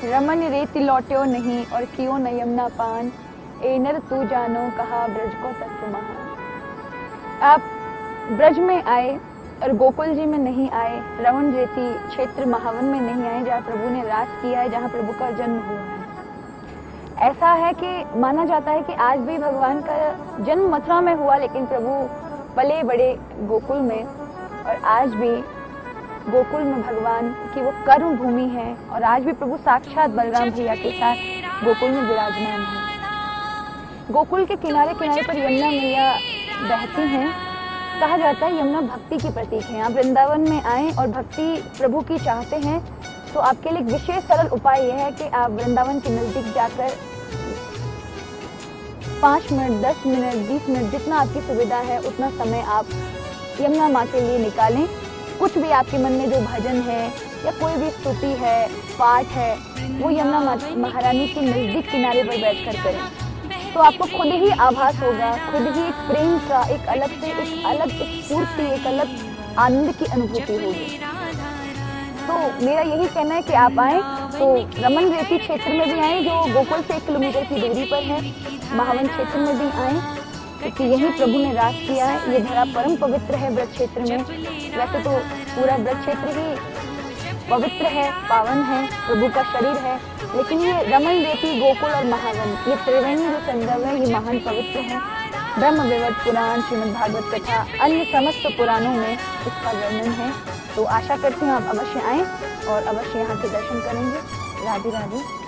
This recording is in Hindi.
रमन रेति लौट्यो नहीं और कियो न यमुना पान, ए नर तू जानो कहा ब्रज को तत्व महान। आप ब्रज में आए और गोकुल जी में नहीं आए, रमन रेती क्षेत्र महावन में नहीं आए जहाँ प्रभु ने रास किया है, जहाँ प्रभु का जन्म हुआ है। ऐसा है कि माना जाता है कि आज भी भगवान का जन्म मथुरा में हुआ, लेकिन प्रभु पले बड़े गोकुल में, और आज भी गोकुल में भगवान की वो कर्म भूमि है, और आज भी प्रभु साक्षात बलराम भैया के साथ गोकुल में विराजमान है। गोकुल के किनारे किनारे पर यमुना मैया बहती हैं। कहा जाता है यमुना भक्ति की प्रतीक है। आप वृंदावन में आए और भक्ति प्रभु की चाहते हैं तो आपके लिए एक विशेष सरल उपाय यह है कि आप वृंदावन के नजदीक जाकर 5 मिनट, 10 मिनट, 20 मिनट, जितना आपकी सुविधा है उतना समय आप यमुना माँ के लिए निकालें। कुछ भी आपके मन में जो भजन है या कोई भी स्तुति है, पाठ है, वो यमुना महारानी के नजदीक किनारे पर बैठकर करें, तो आपको खुद ही आभास होगा, खुद ही एक प्रेम का एक अलग से एक स्फूर्ति, एक अलग आनंद की अनुभूति होगी। तो मेरा यही कहना है कि आप आए तो रमन रेती क्षेत्र में भी आए जो गोकुल से 1 किलोमीटर की दूरी पर है, महावन क्षेत्र में भी आए क्योंकि यही प्रभु ने रास किया है। ये धरा परम पवित्र है ब्रज क्षेत्र में। वैसे तो पूरा ब्रज क्षेत्र ही पवित्र है, पावन है, प्रभु का शरीर है, लेकिन ये रमन रेती, गोकुल और महावन, ये त्रिवेणी जो संगम है, ये महान पवित्र है। ब्रह्म वैवर्त पुराण, श्रीमद् भागवत कथा, अन्य समस्त पुराणों में इसका वर्णन है। तो आशा करती हूँ आप अवश्य आएं और अवश्य यहाँ के दर्शन करेंगे। राधे राधे।